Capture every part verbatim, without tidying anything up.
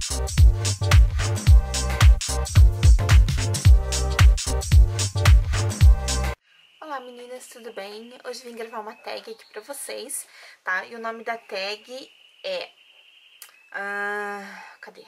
Olá meninas, tudo bem? Hoje vim gravar uma tag aqui pra vocês, tá? E o nome da tag é... Ah, cadê?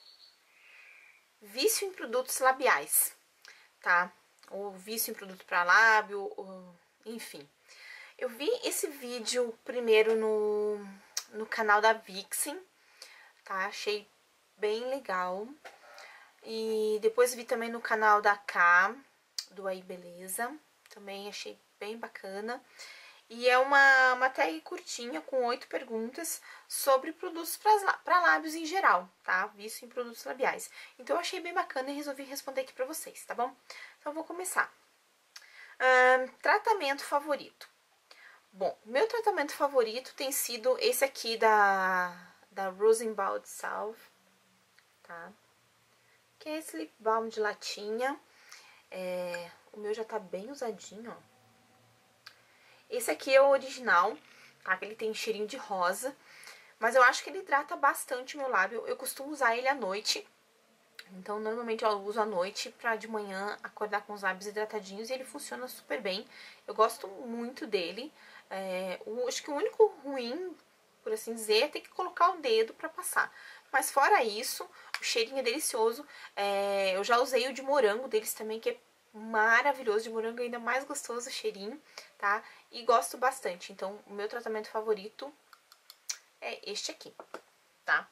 Vício em produtos labiais, tá? Ou vício em produto pra lábio, ou... enfim. Eu vi esse vídeo primeiro no, no canal da Vixen, tá? Achei bem legal. E depois vi também no canal da K, do Aí Beleza. Também achei bem bacana. E é uma, uma tag curtinha com oito perguntas sobre produtos para lábios em geral, tá? Vício em produtos labiais. Então eu achei bem bacana e resolvi responder aqui pra vocês, tá bom? Então eu vou começar. Hum, tratamento favorito. Bom, meu tratamento favorito tem sido esse aqui da, da Rosenbaud Salve, tá? Que é esse lip balm de latinha. É, o meu já tá bem usadinho, ó. Esse aqui é o original, tá? Que ele tem cheirinho de rosa, mas eu acho que ele hidrata bastante o meu lábio. Eu costumo usar ele à noite, então normalmente eu uso à noite pra de manhã acordar com os lábios hidratadinhos e ele funciona super bem. Eu gosto muito dele. É, o, acho que o único ruim, por assim dizer, é ter que colocar o dedo pra passar. Mas fora isso, o cheirinho é delicioso. É, eu já usei o de morango deles também, que é maravilhoso, de morango ainda mais gostoso o cheirinho, tá? E gosto bastante, então o meu tratamento favorito é este aqui, tá?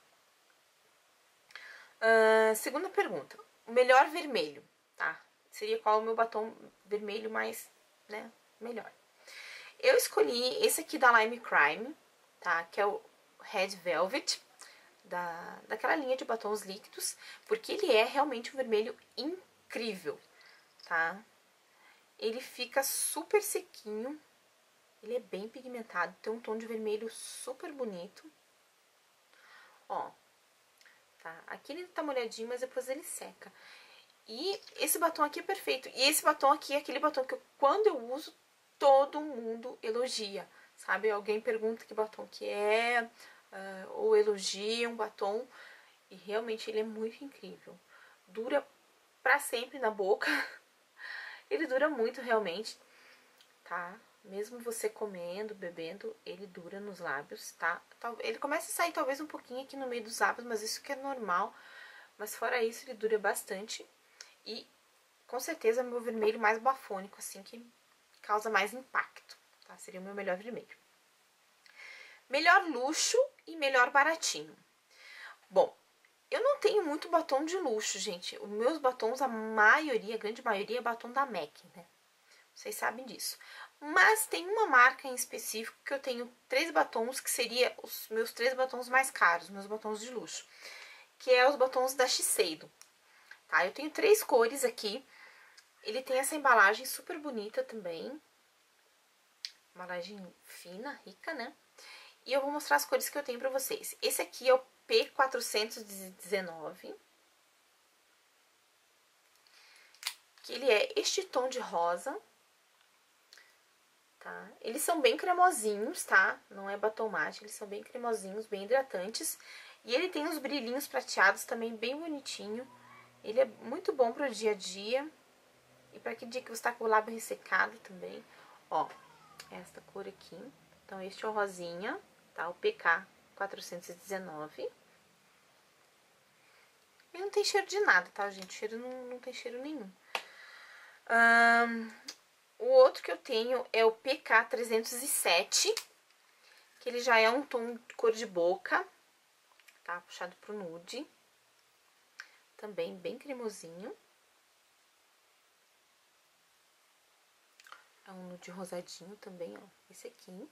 Uh, segunda pergunta, o melhor vermelho, tá? Seria qual o meu batom vermelho mais, né, melhor. Eu escolhi esse aqui da Lime Crime, tá? Que é o Red Velvet, da, daquela linha de batons líquidos, porque ele é realmente um vermelho incrível, tá? Ele fica super sequinho, ele é bem pigmentado, tem um tom de vermelho super bonito. Ó, tá? Aqui ele tá molhadinho, mas depois ele seca. E esse batom aqui é perfeito. E esse batom aqui é aquele batom que eu, quando eu uso, todo mundo elogia, sabe? Alguém pergunta que batom que é, uh, ou elogia um batom, e realmente ele é muito incrível. Dura pra sempre na boca. Ele dura muito realmente, tá? Mesmo você comendo, bebendo, ele dura nos lábios, tá? Ele começa a sair talvez um pouquinho aqui no meio dos lábios, mas isso que é normal. Mas fora isso, ele dura bastante. E com certeza é o meu vermelho mais bafônico, assim, que causa mais impacto, tá? Seria o meu melhor vermelho. Melhor luxo e melhor baratinho. Bom, eu não tenho muito batom de luxo, gente. Os meus batons, a maioria, a grande maioria, é batom da M A C, né? Vocês sabem disso. Mas tem uma marca em específico que eu tenho três batons, que seria os meus três batons mais caros, meus batons de luxo. Que é os batons da Shiseido, tá? Eu tenho três cores aqui. Ele tem essa embalagem super bonita também. Embalagem fina, rica, né? E eu vou mostrar as cores que eu tenho pra vocês. Esse aqui é o P quatrocentos e dezenove. Que ele é este tom de rosa. Tá? Eles são bem cremosinhos, tá? Não é batom mate, eles são bem cremosinhos, bem hidratantes. E ele tem os brilhinhos prateados também bem bonitinho. Ele é muito bom pro dia a dia. E pra aquele dia que você tá com o lábio ressecado também. Ó, esta cor aqui. Então, este é o rosinha, tá? O P K quatrocentos e dezenove. Ele não tem cheiro de nada, tá, gente? O cheiro não, não tem cheiro nenhum. Hum, o outro que eu tenho é o P K trezentos e sete, que ele já é um tom de cor de boca, tá? Puxado pro nude. Também bem cremosinho. É um nude rosadinho também, ó. Esse aqui.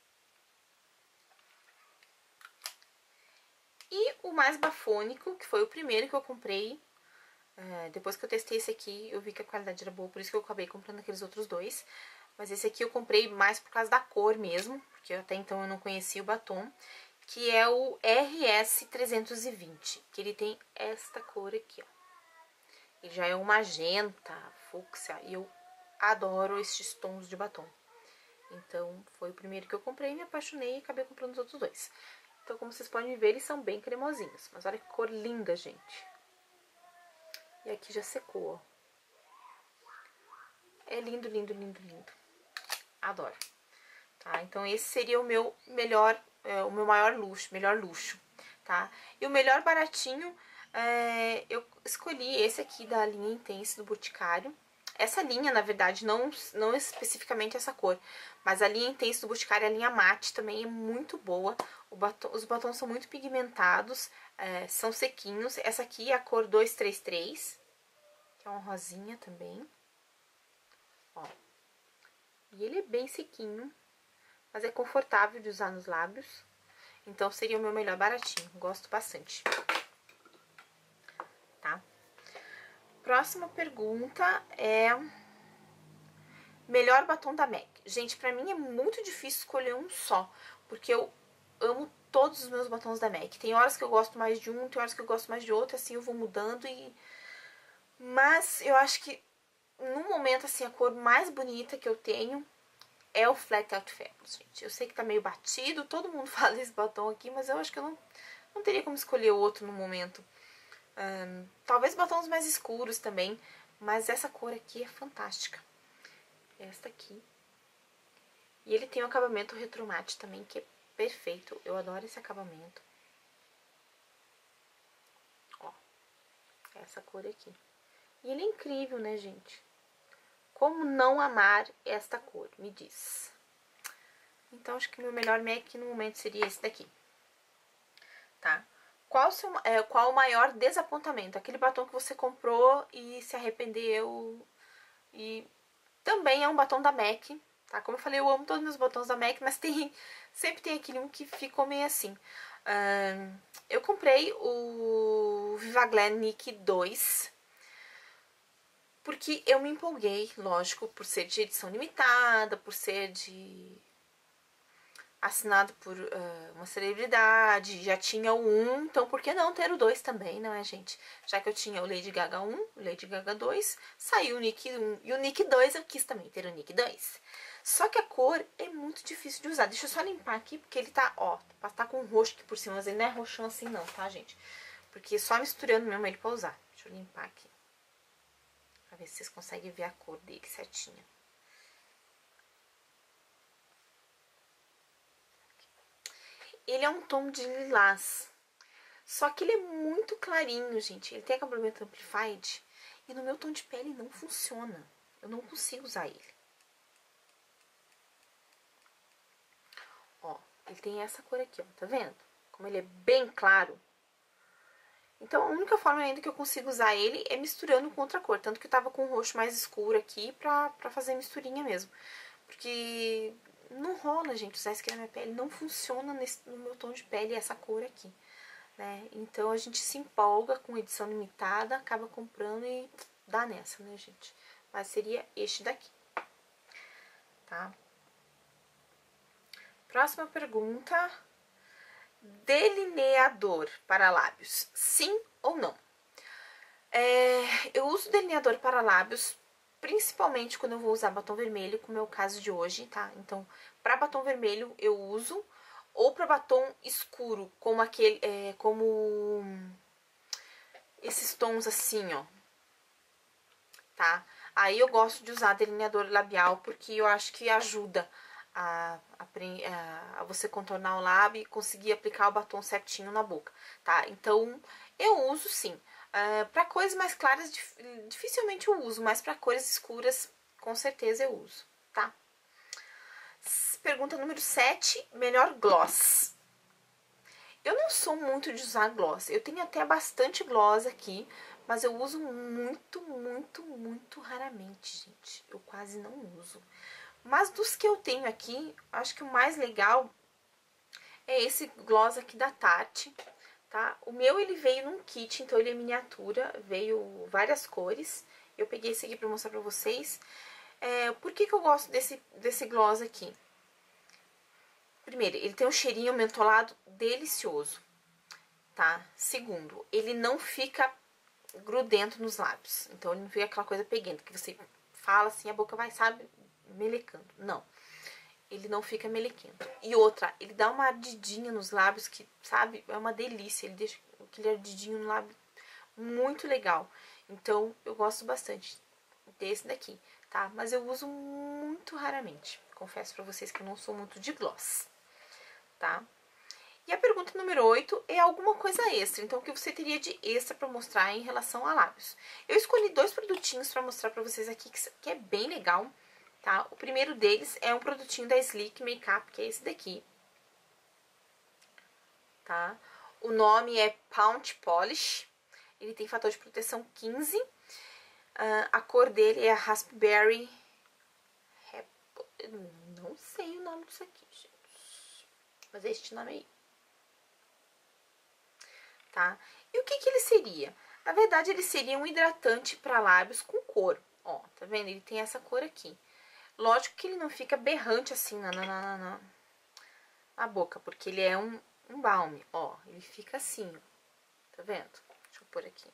E o mais bafônico, que foi o primeiro que eu comprei. É, depois que eu testei esse aqui, eu vi que a qualidade era boa, por isso que eu acabei comprando aqueles outros dois. Mas esse aqui eu comprei mais por causa da cor mesmo, porque até então eu não conhecia o batom. Que é o R S trezentos e vinte, que ele tem esta cor aqui, ó. Ele já é um magenta, fúcsia, e eu adoro estes tons de batom. Então, foi o primeiro que eu comprei, me apaixonei e acabei comprando os outros dois. Então, como vocês podem ver, eles são bem cremosinhos. Mas olha que cor linda, gente. E aqui já secou, ó. É lindo, lindo, lindo, lindo. Adoro. Tá? Então, esse seria o meu melhor, é, o meu maior luxo, melhor luxo, tá? E o melhor baratinho, é, eu escolhi esse aqui da linha Intense do Boticário. Essa linha, na verdade, não, não especificamente essa cor, mas a linha Intense do Boticário, a linha mate, também é muito boa. O batom, os batons são muito pigmentados, é, são sequinhos. Essa aqui é a cor dois três três, que é uma rosinha também. Ó. E ele é bem sequinho, mas é confortável de usar nos lábios. Então, seria o meu melhor baratinho. Gosto bastante. Tá? Próxima pergunta é... melhor batom da MAC. Gente, pra mim é muito difícil escolher um só, porque eu amo todos os meus batons da MAC. Tem horas que eu gosto mais de um, tem horas que eu gosto mais de outro, assim eu vou mudando e... Mas eu acho que, no momento, assim, a cor mais bonita que eu tenho é o Flat Out Fabulous, gente. Eu sei que tá meio batido, todo mundo fala desse batom aqui, mas eu acho que eu não, não teria como escolher outro no momento. Um, talvez batons mais escuros também, mas essa cor aqui é fantástica. Esta aqui. E ele tem um acabamento retromate também, que é perfeito. Eu adoro esse acabamento. Ó, essa cor aqui. E ele é incrível, né, gente? Como não amar esta cor? Me diz. Então, acho que o meu melhor MAC no momento seria esse daqui. Tá? Qual, seu, é, qual o maior desapontamento? Aquele batom que você comprou e se arrependeu. E também é um batom da MAC. Tá? Como eu falei, eu amo todos os meus batons da MAC, mas tem, sempre tem aquele um que ficou meio assim. Um, eu comprei o Viva Glam Nick dois. Porque eu me empolguei, lógico, por ser de edição limitada, por ser de... assinado por uh, uma celebridade, já tinha o um, então por que não ter o dois também, não é, gente? Já que eu tinha o Lady Gaga um, o Lady Gaga dois, saiu o Nick um e o Nick dois, eu quis também ter o Nick dois. Só que a cor é muito difícil de usar. Deixa eu só limpar aqui, porque ele tá, ó, tá com um roxo aqui por cima, mas ele não é roxão assim não, tá, gente? Porque só misturando mesmo ele pra usar. Deixa eu limpar aqui. Pra ver se vocês conseguem ver a cor dele certinha. Ele é um tom de lilás. Só que ele é muito clarinho, gente. Ele tem acabamento amplified. E no meu tom de pele não funciona. Eu não consigo usar ele. Ó, ele tem essa cor aqui, ó. Tá vendo? Como ele é bem claro. Então, a única forma ainda que eu consigo usar ele é misturando com outra cor. Tanto que eu tava com um roxo mais escuro aqui pra, pra fazer misturinha mesmo. Porque não rola, gente, usar isso aqui na minha pele. Não funciona nesse, no meu tom de pele essa cor aqui, né? Então, a gente se empolga com edição limitada, acaba comprando e dá nessa, né, gente? Mas seria este daqui, tá? Próxima pergunta... delineador para lábios, sim ou não? É, eu uso delineador para lábios principalmente quando eu vou usar batom vermelho, como é o caso de hoje, tá? Então, para batom vermelho eu uso, ou para batom escuro, como aquele, é, como esses tons assim, ó, tá? Aí eu gosto de usar delineador labial porque eu acho que ajuda A, a, a você contornar o lábio e conseguir aplicar o batom certinho na boca, tá? Então, eu uso sim. Uh, para cores mais claras, dificilmente eu uso, mas para cores escuras, com certeza eu uso, tá? Pergunta número sete, melhor gloss. Eu não sou muito de usar gloss, eu tenho até bastante gloss aqui, mas eu uso muito, muito, muito raramente, gente. Eu quase não uso. Mas dos que eu tenho aqui, acho que o mais legal é esse gloss aqui da Tarte, tá? O meu, ele veio num kit, então ele é miniatura, veio várias cores. Eu peguei esse aqui pra mostrar pra vocês. É, por que que eu gosto desse, desse gloss aqui? Primeiro, ele tem um cheirinho mentolado delicioso, tá? Segundo, ele não fica grudento nos lábios, então ele não fica aquela coisa peguenta, que você fala assim, a boca vai, sabe... melecando, não. ele não fica melequento. E outra, ele dá uma ardidinha nos lábios que, sabe, é uma delícia. Ele deixa aquele ardidinho no lábio muito legal. Então, eu gosto bastante desse daqui, tá? Mas eu uso muito raramente. Confesso pra vocês que eu não sou muito de gloss, tá? E a pergunta número oito é alguma coisa extra. Então, o que você teria de extra pra mostrar em relação a lábios? Eu escolhi dois produtinhos pra mostrar pra vocês aqui, que é bem legal, tá? O primeiro deles é um produtinho da Sleek Makeup, que é esse daqui, tá? O nome é Pound Polish. Ele tem fator de proteção quinze. Uh, a cor dele é Raspberry. Não sei o nome disso aqui, gente. Mas é este nome aí. Tá? E o que que ele seria? Na verdade, ele seria um hidratante para lábios com cor. Ó, tá vendo? Ele tem essa cor aqui. Lógico que ele não fica berrante assim na, na, na, na, na boca, porque ele é um, um balme. Ó, ele fica assim, ó. Tá vendo? Deixa eu pôr aqui.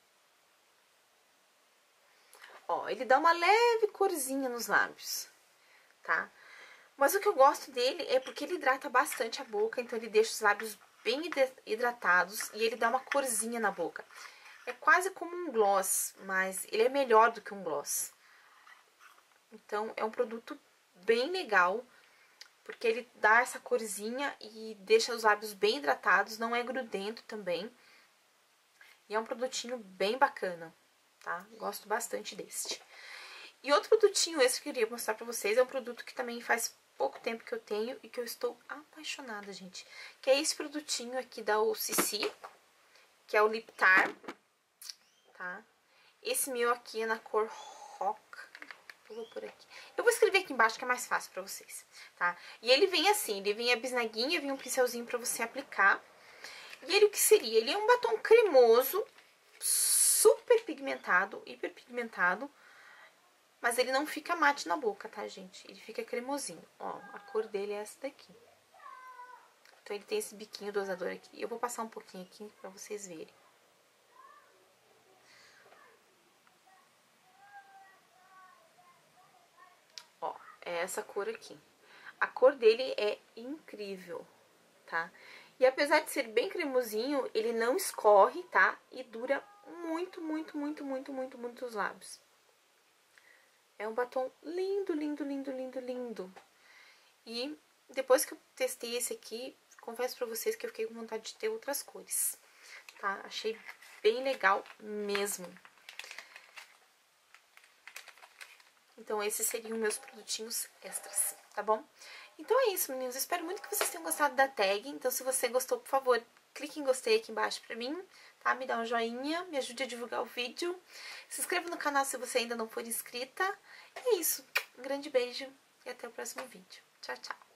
Ó, ele dá uma leve corzinha nos lábios, tá? Mas o que eu gosto dele é porque ele hidrata bastante a boca, então ele deixa os lábios bem hidratados e ele dá uma corzinha na boca. É quase como um gloss, mas ele é melhor do que um gloss. Então, é um produto bem legal, porque ele dá essa corzinha e deixa os lábios bem hidratados, não é grudento também. E é um produtinho bem bacana, tá? Gosto bastante deste. E outro produtinho esse que eu queria mostrar pra vocês é um produto que também faz pouco tempo que eu tenho e que eu estou apaixonada, gente. Que é esse produtinho aqui da O C C, que é o Lip Tar, tá? Esse meu aqui é na cor Rock. Eu vou por aqui. Eu vou escrever aqui embaixo que é mais fácil pra vocês, tá? E ele vem assim, ele vem a bisnaguinha, vem um pincelzinho pra você aplicar. E ele o que seria? Ele é um batom cremoso, super pigmentado, hiper pigmentado, mas ele não fica mate na boca, tá, gente? Ele fica cremosinho. Ó, a cor dele é essa daqui. Então ele tem esse biquinho dosador aqui. Eu vou passar um pouquinho aqui pra vocês verem. Ó, é essa cor aqui. A cor dele é incrível, tá? E apesar de ser bem cremosinho, ele não escorre, tá? E dura muito, muito, muito, muito, muito, muito os lábios. É um batom lindo, lindo, lindo, lindo, lindo. E depois que eu testei esse aqui, confesso pra vocês que eu fiquei com vontade de ter outras cores, tá? Achei bem legal mesmo. Então, esses seriam meus produtinhos extras, tá bom? Então é isso, meninos. Eu espero muito que vocês tenham gostado da tag. Então, se você gostou, por favor, clique em gostei aqui embaixo pra mim, tá? Me dá um joinha, me ajude a divulgar o vídeo. Se inscreva no canal se você ainda não for inscrita. E é isso. Um grande beijo e até o próximo vídeo. Tchau, tchau.